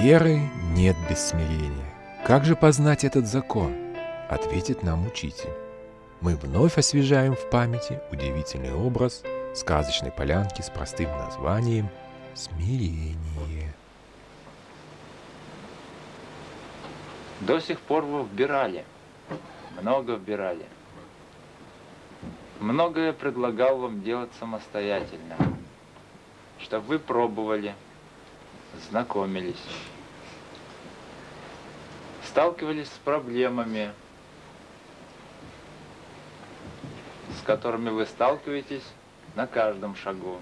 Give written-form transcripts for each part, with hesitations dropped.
веры нет без смирения. Как же познать этот закон? Ответит нам учитель. Мы вновь освежаем в памяти удивительный образ сказочной полянки с простым названием «Смирение». До сих пор вы вбирали, много вбирали. Многое предлагал вам делать самостоятельно, чтобы вы пробовали, знакомились, сталкивались с проблемами, с которыми вы сталкиваетесь на каждом шагу.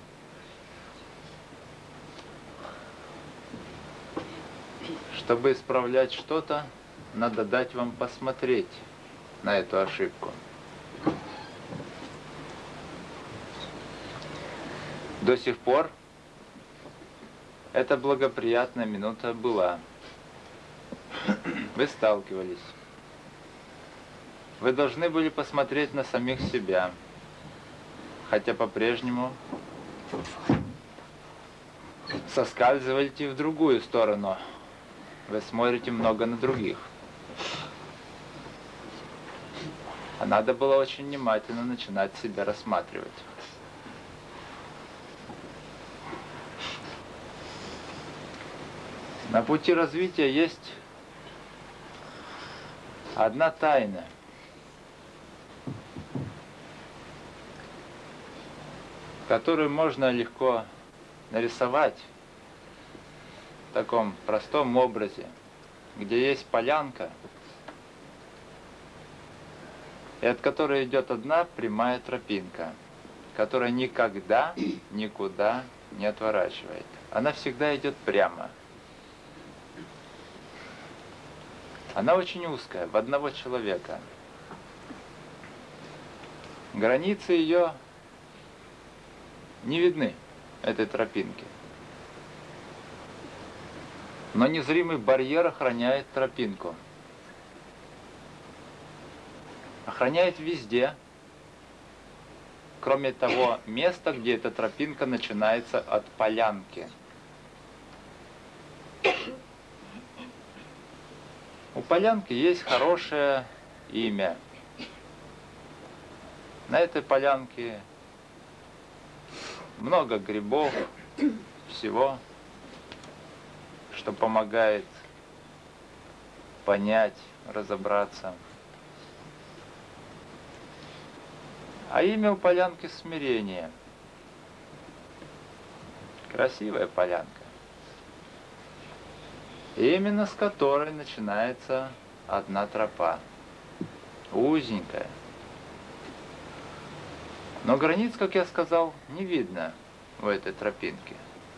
Чтобы исправлять что-то, надо дать вам посмотреть на эту ошибку. До сих пор эта благоприятная минута была. Вы сталкивались. Вы должны были посмотреть на самих себя, хотя по-прежнему соскальзываете в другую сторону. Вы смотрите много на других. А надо было очень внимательно начинать себя рассматривать. На пути развития есть одна тайна, которую можно легко нарисовать в таком простом образе, где есть полянка, и от которой идет одна прямая тропинка, которая никогда никуда не отворачивает. Она всегда идет прямо. Она очень узкая, в одного человека. Границы ее не видны, этой тропинки. Но незримый барьер охраняет тропинку. Охраняет везде, кроме того места, где эта тропинка начинается от полянки. У полянки есть хорошее имя. На этой полянке много грибов, всего, что помогает понять, разобраться. А имя у полянки смирение. Красивая полянка. И именно с которой начинается одна тропа. Узенькая. Но границ, как я сказал, не видно в этой тропинке.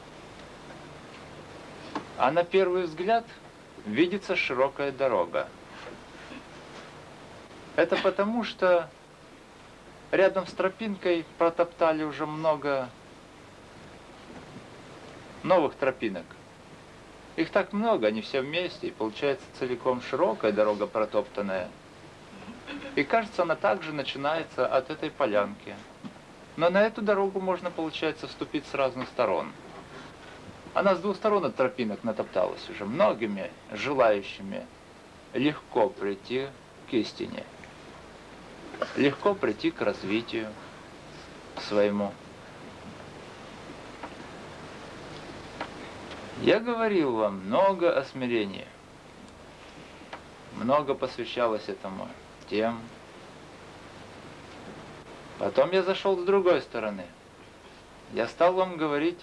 А на первый взгляд видится широкая дорога. Это потому, что рядом с тропинкой протоптали уже много новых тропинок. Их так много, они все вместе, и получается целиком широкая дорога протоптанная. И кажется, она также начинается от этой полянки. Но на эту дорогу можно, получается, вступить с разных сторон. Она с двух сторон от тропинок натопталась уже многими желающими легко прийти к истине. Легко прийти к развитию своему. Я говорил вам много о смирении. Много посвящалось этому тем. Потом я зашел с другой стороны. Я стал вам говорить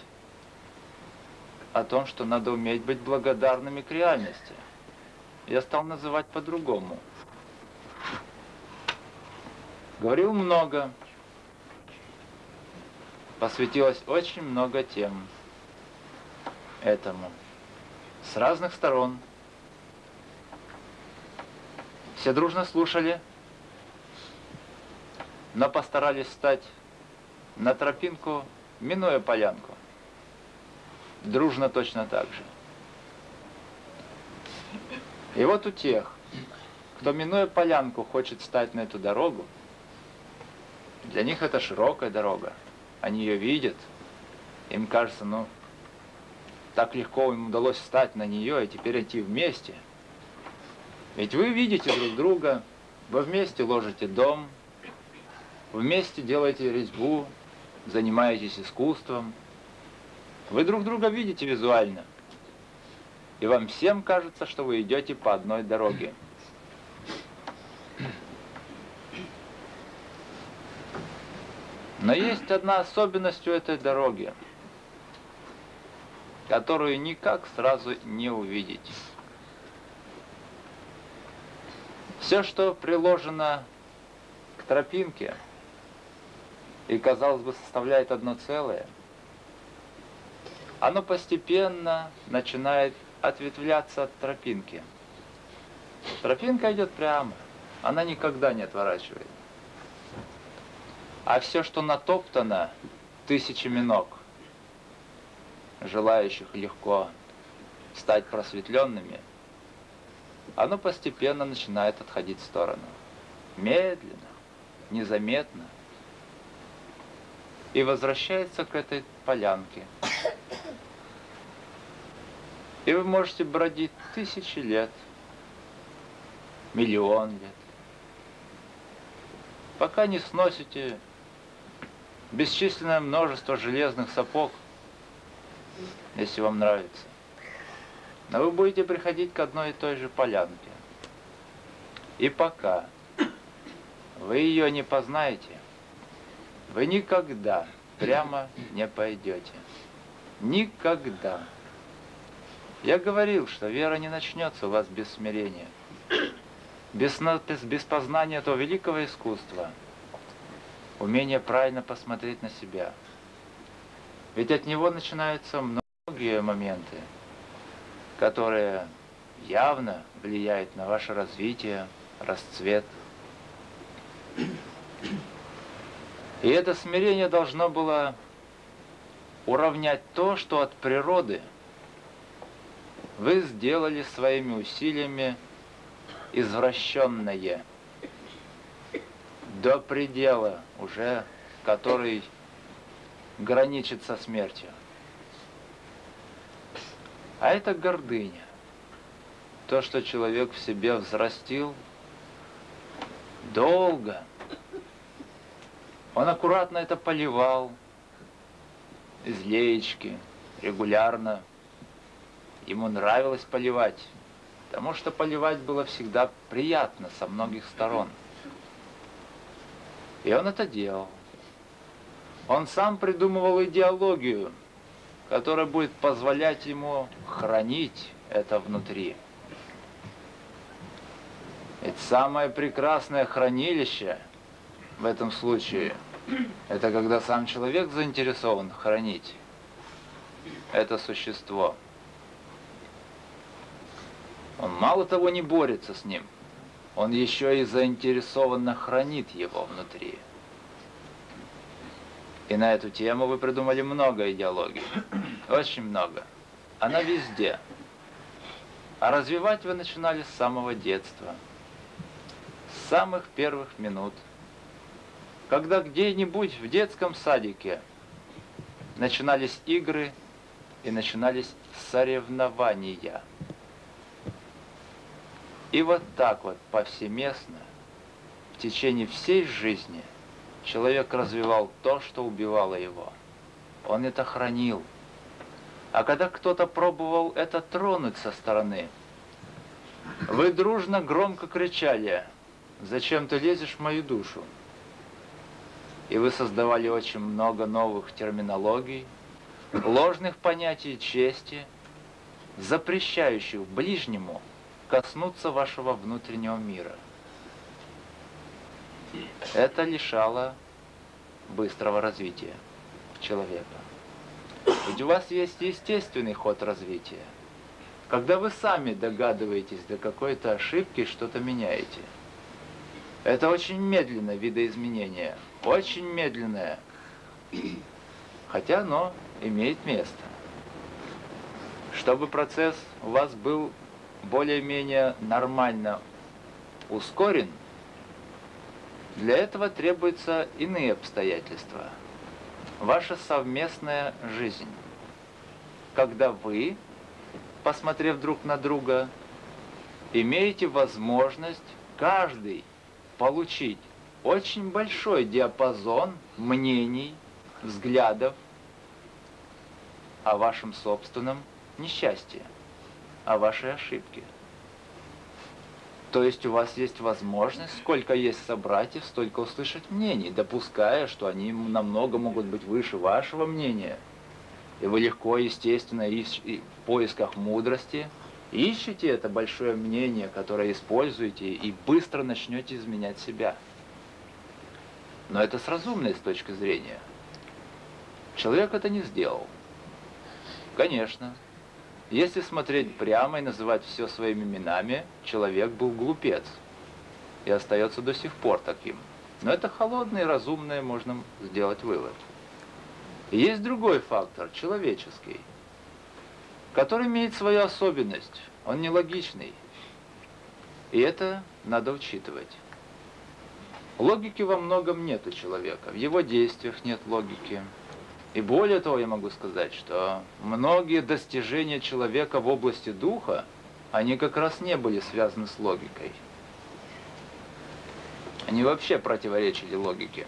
о том, что надо уметь быть благодарными к реальности. Я стал называть по-другому. Говорил много. Посвятилось очень много тем этому. С разных сторон. Все дружно слушали, но постарались встать на тропинку, минуя полянку. Дружно точно так же. И вот у тех, кто, минуя полянку, хочет встать на эту дорогу, для них это широкая дорога. Они ее видят, им кажется, так легко им удалось встать на нее и теперь идти вместе. Ведь вы видите друг друга, вы вместе ложите дом, вместе делаете резьбу, занимаетесь искусством. Вы друг друга видите визуально. И вам всем кажется, что вы идете по одной дороге. Но есть одна особенность у этой дороги, которую никак сразу не увидеть. Все, что приложено к тропинке и, казалось бы, составляет одно целое, оно постепенно начинает ответвляться от тропинки. Тропинка идет прямо, она никогда не отворачивает. А все, что натоптано тысячами ног, желающих легко стать просветленными, оно постепенно начинает отходить в сторону. Медленно, незаметно. И возвращается к этой полянке. И вы можете бродить тысячи лет, миллион лет, пока не сносите бесчисленное множество железных сапог, если вам нравится. Но вы будете приходить к одной и той же полянке. И пока вы ее не познаете, вы никогда прямо не пойдете. Никогда. Я говорил, что вера не начнется у вас без смирения, без познания этого великого искусства, умения правильно посмотреть на себя. Ведь от него начинаются многие моменты, которые явно влияют на ваше развитие, расцвет. И это смирение должно было уравнять то, что от природы вы сделали своими усилиями извращенное до предела уже, который граничит со смертью. А это гордыня. То, что человек в себе взрастил долго. Он аккуратно это поливал из леечки, регулярно. Ему нравилось поливать, потому что поливать было всегда приятно со многих сторон. И он это делал. Он сам придумывал идеологию, которая будет позволять ему хранить это внутри. Ведь самое прекрасное хранилище в этом случае – это когда сам человек заинтересован хранить это существо. Он мало того не борется с ним, он еще и заинтересованно хранит его внутри. И на эту тему вы придумали много идеологий, очень много. Она везде. А развивать вы начинали с самого детства, с самых первых минут, когда где-нибудь в детском садике начинались игры и начинались соревнования. И вот так вот повсеместно в течение всей жизни человек развивал то, что убивало его. Он это хранил. А когда кто-то пробовал это тронуть со стороны, вы дружно громко кричали: «Зачем ты лезешь в мою душу?» И вы создавали очень много новых терминологий, ложных понятий чести, запрещающих ближнему коснуться вашего внутреннего мира. Это лишало быстрого развития человека. Ведь у вас есть естественный ход развития. Когда вы сами догадываетесь до какой-то ошибки, что-то меняете. Это очень медленное видоизменение, очень медленное, хотя оно имеет место. Чтобы процесс у вас был более-менее нормально ускорен, для этого требуются иные обстоятельства. Ваша совместная жизнь. когда вы, посмотрев друг на друга, имеете возможность каждый получить очень большой диапазон мнений, взглядов о вашем собственном несчастье, о вашей ошибке. То есть у вас есть возможность, сколько есть собратьев, столько услышать мнений, допуская, что они намного могут быть выше вашего мнения. И вы легко, естественно, в поисках мудрости ищете это большое мнение, которое используете, и быстро начнете изменять себя. Но это с разумной точки зрения. Человек это не сделал. Конечно. Если смотреть прямо и называть все своими именами, человек был глупец. И остается до сих пор таким. Но это холодное и разумное, можно сделать вывод. И есть другой фактор, человеческий, который имеет свою особенность. Он нелогичный. И это надо учитывать. Логики во многом нет у человека. В его действиях нет логики. И более того, я могу сказать, что многие достижения человека в области духа, они как раз не были связаны с логикой. Они вообще противоречили логике.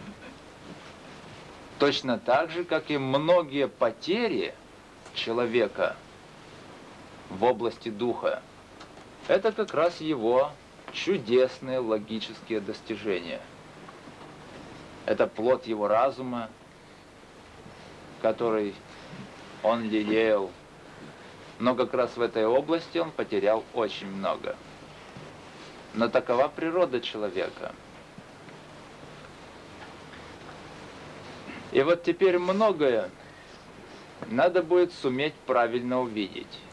Точно так же, как и многие потери человека в области духа, это как раз его чудесные логические достижения. Это плод его разума, который он лелеял. Но как раз в этой области он потерял очень много. Но такова природа человека. И вот теперь многое надо будет суметь правильно увидеть.